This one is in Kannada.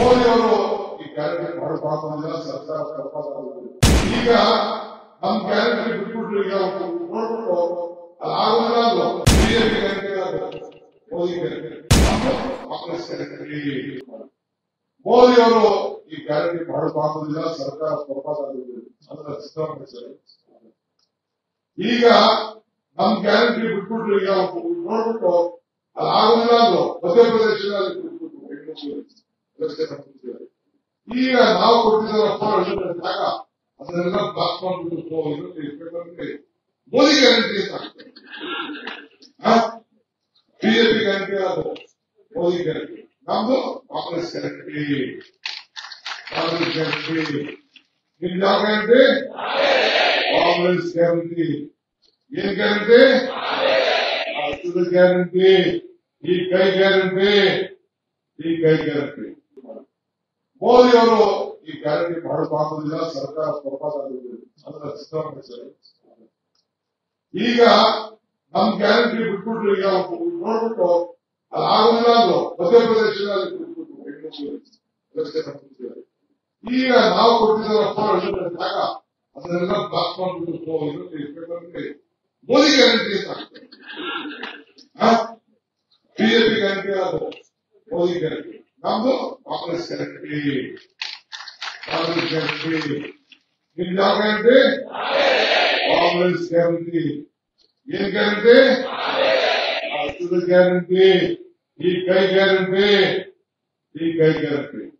ಮೋದಿ ಅವರು ಈ ಗ್ಯಾರಂಟಿ ಮಾಡಬಾರ್ದು ಸರ್ಕಾರ ತಪ್ಪಾಗುತ್ತೆ. ಈಗ ನಮ್ ಗ್ಯಾರಂಟಿ ಬಿಟ್ಬಿಟ್ರು, ಈಗ ನೋಡ್ಬಿಟ್ಟು ಅದಾಗುದಿಲ್ಲ ಅದು BJP guarantee, Modi guarantee, Congress guarantee. Modi ಅವರು ಈ ಗ್ಯಾರಂಟಿ ಮಾಡಬಾರ್ದು ಸರ್ಕಾರ ತಪ್ಪಾಗುತ್ತೆ ಅಂದ್ರೆ ಸಿದ್ದರಾಮಯ್ಯ. ಈಗ ನಮ್ ಗ್ಯಾರಂಟಿ ಬಿಟ್ಬಿಟ್ರು, ಈಗ ನೋಡ್ಬಿಟ್ಟು ಅದಾಗುದಿಲ್ಲ ಅದು ಮಧ್ಯಪ್ರದೇಶದಲ್ಲಿ ಈಗ ನಾವು ಕೊಟ್ಟಿದ್ದಪ್ಪ ಜಾಗ ಅದನ್ನೆಲ್ಲ ಬ್ಲಾಕ್ ಮಾಡ್ಬಿಟ್ಟು ಮೋದಿ ಗ್ಯಾರಂಟಿ ಅಂತ ಬಿಜೆಪಿ ಗ್ಯಾರಂಟಿ, ಅದು ಮೋದಿ ಗ್ಯಾರಂಟಿ. ನಮ್ದು ಕಾಂಗ್ರೆಸ್ ಗ್ಯಾರಂಟಿ. ಕಾಂಗ್ರೆಸ್ ಗ್ಯಾರಂಟಿ ನಿಮ್ ಯಾವ ಗ್ಯಾರಂಟಿ? ಕಾಂಗ್ರೆಸ್ ಗ್ಯಾರಂಟಿ. ಏನ್ ಗ್ಯಾರಂಟಿ? ಹಸ್ತದ ಗ್ಯಾರಂಟಿ, ಈ ಕೈ ಗ್ಯಾರಂಟಿ, ಈ ಕೈ ಗ್ಯಾರಂಟಿ. ಮೋದಿ ಅವರು ಈ ಗ್ಯಾರಂಟಿ ಮಾಡಬಾರ್ದು ಸರ್ಕಾರ ತಪ್ಪಾಗುತ್ತೆ ಅಂದ್ರೆ ಸಿದ್ದರಾಮಯ್ಯ. ಈಗ ನಮ್ ಗ್ಯಾರಂಟಿ ಬಿಟ್ಬಿಟ್ರು, ಈಗ ನೋಡ್ಬಿಟ್ಟು ಅದಾಗುದಿಲ್ಲ ಅದು ಮಧ್ಯಪ್ರದೇಶದಲ್ಲಿ ಈಗ ನಾವು ಕೊಟ್ಟಿದ್ದಪ್ಪ ಜಾಗ ಅದನ್ನೆಲ್ಲ ಬ್ಲಾಕ್ ಮಾಡ್ಬಿಟ್ಟು ಮೋದಿ ಗ್ಯಾರಂಟಿ ಅಂತ ಬಿಜೆಪಿ ಗ್ಯಾರಂಟಿ, ಅದು ಮೋದಿ ಗ್ಯಾರಂಟಿ. ನಮ್ದು ಕಾಂಗ್ರೆಸ್ ಗ್ಯಾರಂಟಿ. ಕಾಂಗ್ರೆಸ್ ಗ್ಯಾರಂಟಿ ನಿಮ್ ಯಾವ ಗ್ಯಾರಂಟಿ? ಕಾಂಗ್ರೆಸ್ ಗ್ಯಾರಂಟಿ. ಏನ್ ಗ್ಯಾರಂಟಿ? ಹಸ್ತದ ಗ್ಯಾರಂಟಿ, ಈ ಕೈ ಗ್ಯಾರಂಟಿ, ಈ ಕೈ ಗ್ಯಾರಂಟಿ.